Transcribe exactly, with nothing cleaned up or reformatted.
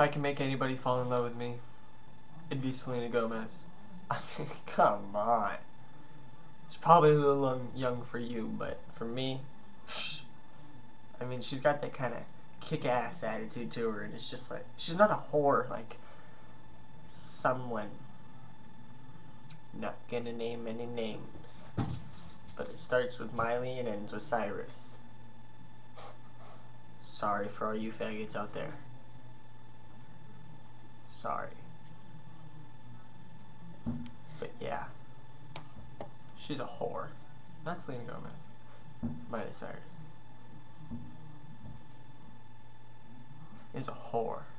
I can make anybody fall in love with me, it'd be Selena Gomez. I mean, come on. She's probably a little young for you, but for me, psh, I mean, she's got that kind of kick-ass attitude to her, and it's just like, she's not a whore like someone. Not gonna name any names, but it starts with Miley and ends with Cyrus. Sorry for all you faggots out there. Sorry. But yeah, she's a whore. Not Selena Gomez. Miley Cyrus is a whore.